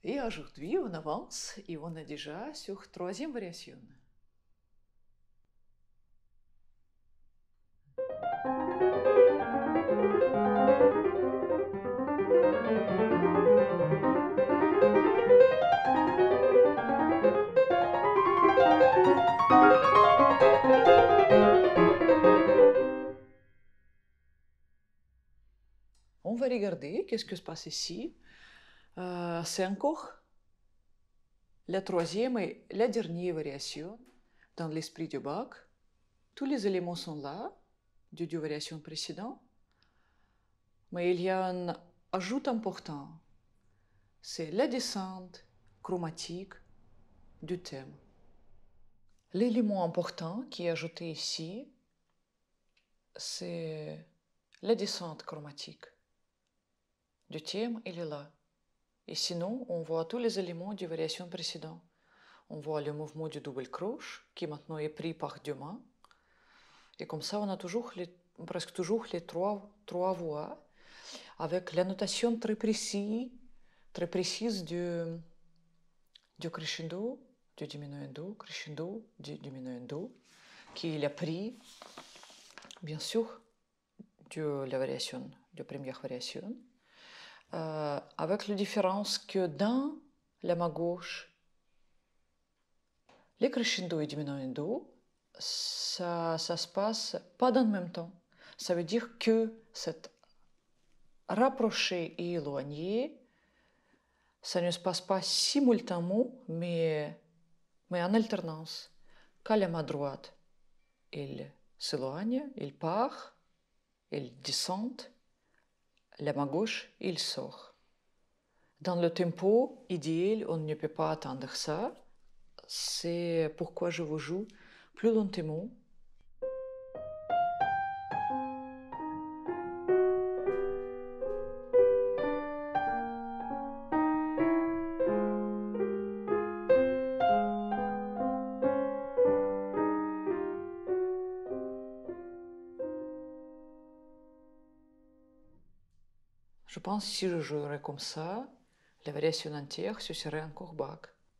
Et aujourd'hui, on avance et on est déjà sur troisième variation. On va regarder qu'est-ce que se passe ici. C'est encore la troisième et la dernière variation dans l'esprit du Bach. Tous les éléments sont là, des deux variations précédentes, mais il y a un ajout important, c'est la descente chromatique du thème. L'élément important qui est ajouté ici, c'est la descente chromatique du thème, il est là. Et sinon, on voit tous les éléments des variations précédentes. On voit le mouvement du double croche, qui maintenant est pris par deux mains. Et comme ça, on a presque toujours les trois voix, avec la notation très précise du crescendo, du diminuendo, crescendo, du diminuendo, qui est pris, bien sûr, de la première variation, avec la différence que dans la main gauche, les crescendo et diminuendo, ça se passe pas dans le même temps. Ça veut dire que cette rapproché et éloigné, ça ne se passe pas simultanément, mais en alternance. Quand la main droite, elle s'éloigne, elle part, elle descend, la main gauche, elle sort. Dans le tempo idéal, on ne peut pas attendre ça. C'est pourquoi je vous joue plus lentement. Je pense que si je jouerais comme ça, la variation entière, ce serait encore Bach.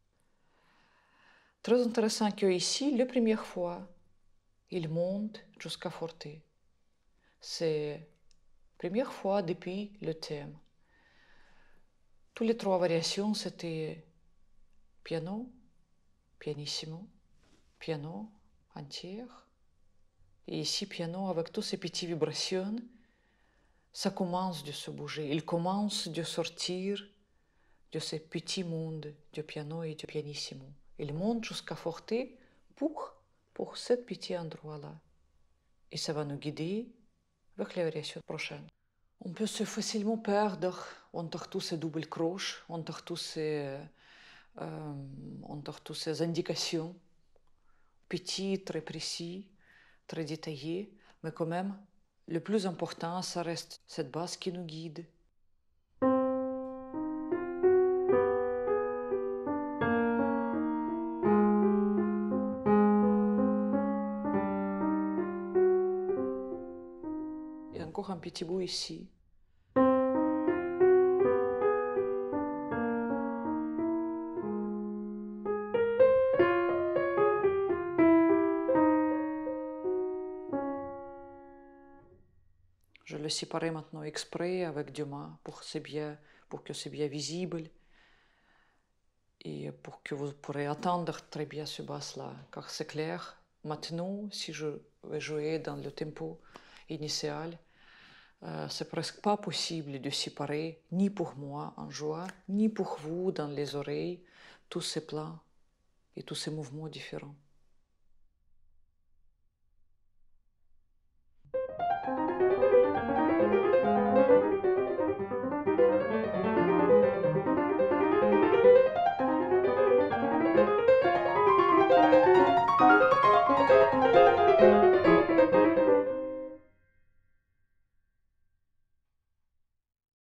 Très intéressant que ici, la première fois, il monte jusqu'à forte. C'est la première fois depuis le thème. Toutes les trois variations, c'était piano, pianissimo, piano entière. Et ici, piano avec toutes ces petites vibrations, ça commence de se bouger. Il commence de sortir de ce petit monde du piano et du pianissimo. Il monte jusqu'à forte pour ce petit endroit-là. Et ça va nous guider vers la variation prochaine. On peut se facilement perdre entre tous ces doubles croches, entre toutes ces indications, petites, très précises, très détaillées, mais quand même, le plus important, ça reste cette base qui nous guide. Et encore un petit bout ici. Je le séparais maintenant exprès avec deux mains pour que c'est bien visible et pour que vous pourrez attendre très bien ce basse-là, car c'est clair. Maintenant, si je vais jouer dans le tempo initial, c'est presque pas possible de séparer, ni pour moi en jouant, ni pour vous dans les oreilles, tous ces plans et tous ces mouvements différents.